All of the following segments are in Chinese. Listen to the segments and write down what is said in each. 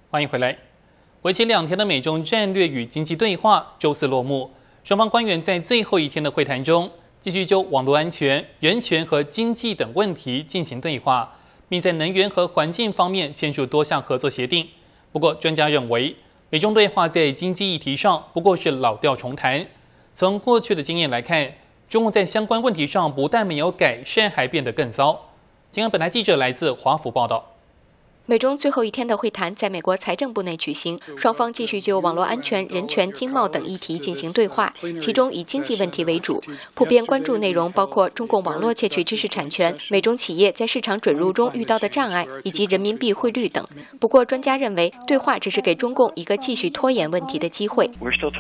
欢迎回来。为期2天的美中战略与经济对话周四落幕，双方官员在最后一天的会谈中，继续就网络安全、人权和经济等问题进行对话，并在能源和环境方面签署多项合作协定。不过，专家认为，美中对话在经济议题上不过是老调重弹。从过去的经验来看，中共在相关问题上不但没有改善，还变得更糟。今天本台记者来自华府报道。 美中最后一天的会谈在美国财政部内举行，双方继续就网络安全、人权、经贸等议题进行对话，其中以经济问题为主。普遍关注内容包括中共网络窃取知识产权、美中企业在市场准入中遇到的障碍，以及人民币汇率等。不过，专家认为，对话只是给中共一个继续拖延问题的机会。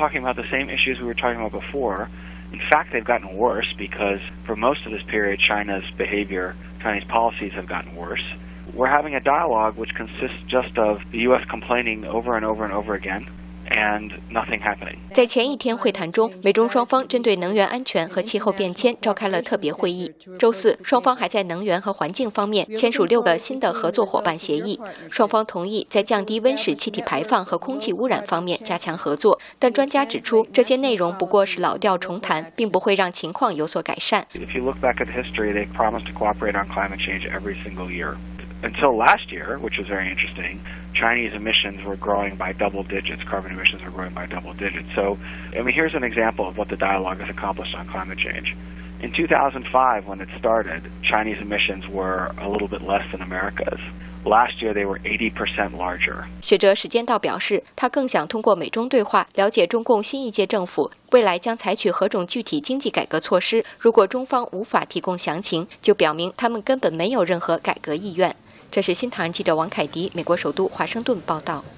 In fact, they've gotten worse because for most of this period, Chinese policies have gotten worse. We're having a dialogue which consists just of the U.S. complaining over and over and over again.And nothing happening. 在前一天会谈中，美中双方针对能源安全和气候变迁召开了特别会议。周四，双方还在能源和环境方面签署6个新的合作伙伴协议。双方同意在降低温室气体排放和空气污染方面加强合作，但专家指出，这些内容不过是老调重弹，并不会让情况有所改善。 If you look back at history, they promised to cooperate on climate change every single year.Until last year, which was very interesting, Chinese emissions were growing by double digits. Carbon emissions were growing by double digits. So, here's an example of what the dialogue has accomplished on climate change. In 2005, when it started, Chinese emissions were a little bit less than America's. Last year, they were 80% larger. 学者史建道表示，他更想通过美中对话了解中共新一届政府未来将采取何种具体经济改革措施。如果中方无法提供详情，就表明他们根本没有任何改革意愿。这是新唐人记者王凯迪，美国首都华盛顿报道。